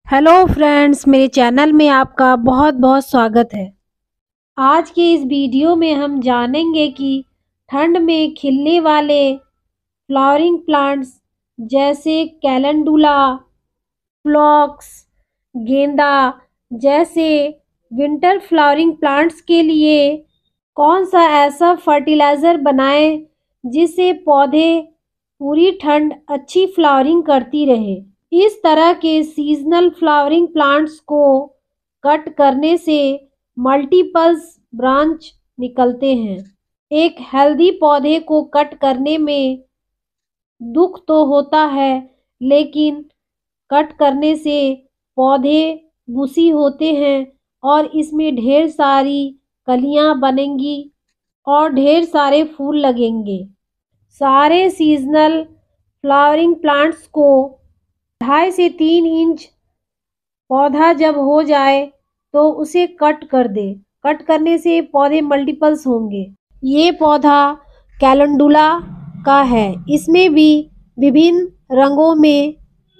Hello friends, मेरे channel में आपका बहुत बहुत स्वागत है। आज के इस वीडियो में हम जानेंगे कि ठंड में खिलने वाले फ्लावरिंग प्लांट्स जैसे कैलेंडुला, फ्लॉक्स, गेंदा जैसे विंटर फ्लावरिंग प्लांट्स के लिए कौन सा ऐसा फर्टिलाइज़र बनाएं जिससे पौधे पूरी ठंड अच्छी फ्लावरिंग करती रहे। इस तरह के सीजनल फ्लावरिंग प्लांट्स को कट करने से मल्टीपल्स ब्रांच निकलते हैं। एक हेल्दी पौधे को कट करने में दुख तो होता है, लेकिन कट करने से पौधे बुशी होते हैं और इसमें ढेर सारी कलियां बनेंगी और ढेर सारे फूल लगेंगे। सारे सीजनल फ्लावरिंग प्लांट्स को 2.5 से 3 इंच पौधा जब हो जाए तो उसे कट कर दे। कट करने से पौधे मल्टीपल्स होंगे। ये पौधा कैलेंडुला का है। इसमें भी विभिन्न रंगों में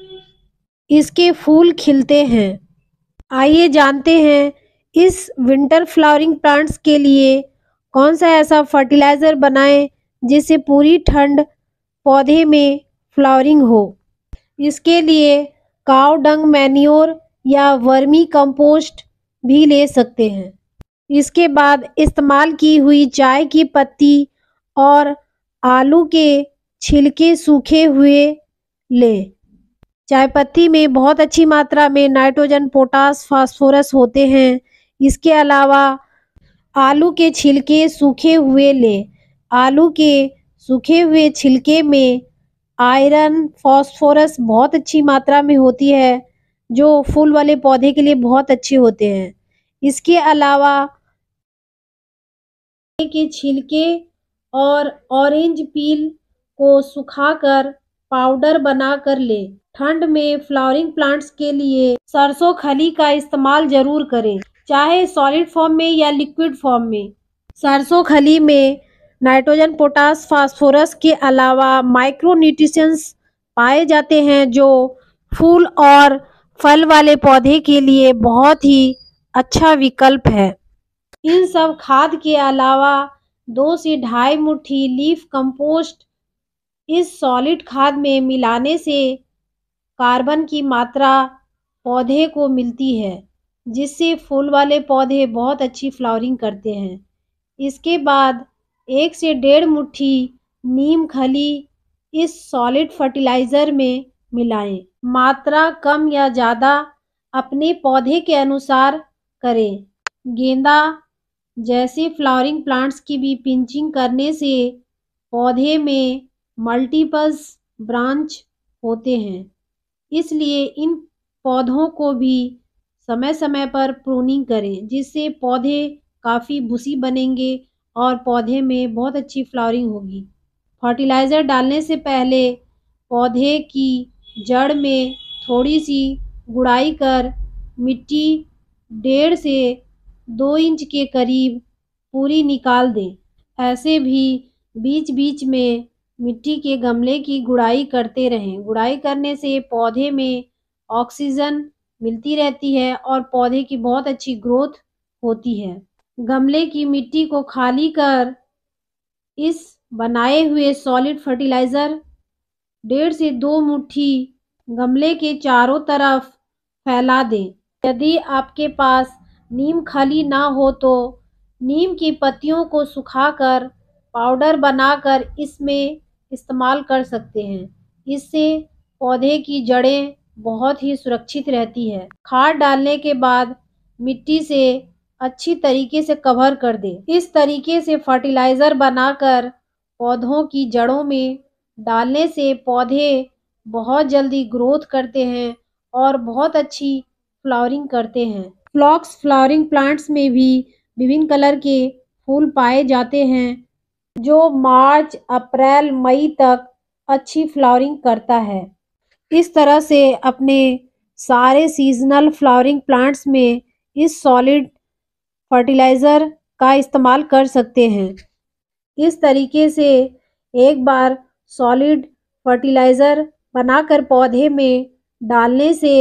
इसके फूल खिलते हैं। आइए जानते हैं इस विंटर फ्लावरिंग प्लांट्स के लिए कौन सा ऐसा फर्टिलाइज़र बनाएं जिससे पूरी ठंड पौधे में फ्लावरिंग हो। इसके लिए काऊ डंग मैन्योर या वर्मी कंपोस्ट भी ले सकते हैं। इसके बाद इस्तेमाल की हुई चाय की पत्ती और आलू के छिलके सूखे हुए लें। चाय पत्ती में बहुत अच्छी मात्रा में नाइट्रोजन, पोटास, फास्फोरस होते हैं। इसके अलावा आलू के छिलके सूखे हुए लें। आलू के सूखे हुए छिलके में आयरन, फास्फोरस बहुत अच्छी मात्रा में होती है, जो फूल वाले पौधे के लिए बहुत अच्छे होते हैं। इसके अलावा के छिलके और ऑरेंज पील को सुखाकर पाउडर बनाकर लें। ठंड में फ्लावरिंग प्लांट्स के लिए सरसों खली का इस्तेमाल जरूर करें, चाहे सॉलिड फॉर्म में या लिक्विड फॉर्म में। सरसों खली में नाइट्रोजन, पोटास, फास्फोरस के अलावा माइक्रो न्यूट्रिशंस पाए जाते हैं, जो फूल और फल वाले पौधे के लिए बहुत ही अच्छा विकल्प है। इन सब खाद के अलावा 2 से 2.5 मुट्ठी लीफ कंपोस्ट इस सॉलिड खाद में मिलाने से कार्बन की मात्रा पौधे को मिलती है, जिससे फूल वाले पौधे बहुत अच्छी फ्लावरिंग करते हैं। इसके बाद 1 से 1.5 मुट्ठी नीम खली इस सॉलिड फर्टिलाइज़र में मिलाएं। मात्रा कम या ज़्यादा अपने पौधे के अनुसार करें। गेंदा जैसे फ्लावरिंग प्लांट्स की भी पिंचिंग करने से पौधे में मल्टीपल्स ब्रांच होते हैं, इसलिए इन पौधों को भी समय समय पर प्रूनिंग करें, जिससे पौधे काफ़ी बुशी बनेंगे और पौधे में बहुत अच्छी फ्लावरिंग होगी। फर्टिलाइज़र डालने से पहले पौधे की जड़ में थोड़ी सी गुड़ाई कर मिट्टी 1.5 से 2 इंच के करीब पूरी निकाल दें। ऐसे भी बीच बीच में मिट्टी के गमले की गुड़ाई करते रहें। गुड़ाई करने से पौधे में ऑक्सीजन मिलती रहती है और पौधे की बहुत अच्छी ग्रोथ होती है। गमले की मिट्टी को खाली कर इस बनाए हुए सॉलिड फर्टिलाइज़र 1.5 से 2 मुट्ठी गमले के चारों तरफ फैला दें। यदि आपके पास नीम खली ना हो तो नीम की पत्तियों को सुखाकर पाउडर बनाकर इसमें इस्तेमाल कर सकते हैं। इससे पौधे की जड़ें बहुत ही सुरक्षित रहती है। खाद डालने के बाद मिट्टी से अच्छी तरीके से कवर कर दें। इस तरीके से फर्टिलाइज़र बनाकर पौधों की जड़ों में डालने से पौधे बहुत जल्दी ग्रोथ करते हैं और बहुत अच्छी फ्लावरिंग करते हैं। फ्लॉक्स फ्लावरिंग प्लांट्स में भी विभिन्न कलर के फूल पाए जाते हैं, जो मार्च, अप्रैल, मई तक अच्छी फ्लावरिंग करता है। इस तरह से अपने सारे सीजनल फ्लावरिंग प्लांट्स में इस सॉलिड फर्टिलाइज़र का इस्तेमाल कर सकते हैं। इस तरीके से एक बार सॉलिड फर्टिलाइज़र बनाकर पौधे में डालने से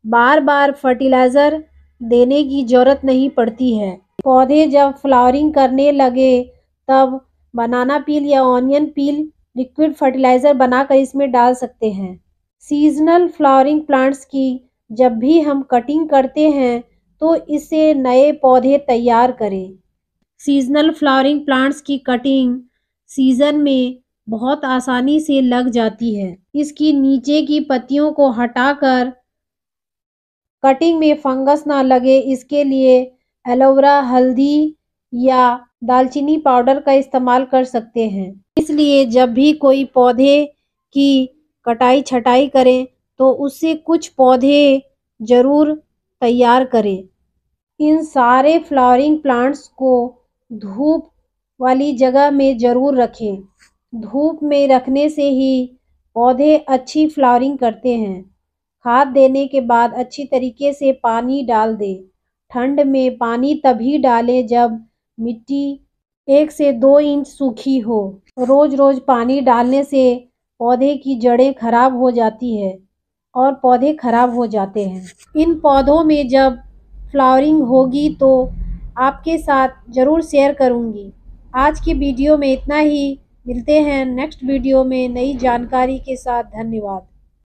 बार बार फर्टिलाइज़र देने की ज़रूरत नहीं पड़ती है। पौधे जब फ्लावरिंग करने लगे तब बनाना पील या ऑनियन पील लिक्विड फर्टिलाइज़र बनाकर इसमें डाल सकते हैं। सीज़नल फ्लावरिंग प्लांट्स की जब भी हम कटिंग करते हैं तो इससे नए पौधे तैयार करें। सीज़नल फ्लावरिंग प्लांट्स की कटिंग सीज़न में बहुत आसानी से लग जाती है। इसकी नीचे की पत्तियों को हटाकर कटिंग में फंगस ना लगे इसके लिए एलोवेरा, हल्दी या दालचीनी पाउडर का इस्तेमाल कर सकते हैं। इसलिए जब भी कोई पौधे की कटाई छटाई करें तो उससे कुछ पौधे ज़रूर तैयार करें। इन सारे फ्लावरिंग प्लांट्स को धूप वाली जगह में ज़रूर रखें। धूप में रखने से ही पौधे अच्छी फ्लावरिंग करते हैं। खाद देने के बाद अच्छी तरीके से पानी डाल दें। ठंड में पानी तभी डालें जब मिट्टी 1 से 2 इंच सूखी हो। रोज़-रोज़ पानी डालने से पौधे की जड़ें खराब हो जाती है और पौधे खराब हो जाते हैं। इन पौधों में जब फ्लावरिंग होगी तो आपके साथ ज़रूर शेयर करूँगी। आज की वीडियो में इतना ही। मिलते हैं नेक्स्ट वीडियो में नई जानकारी के साथ। धन्यवाद।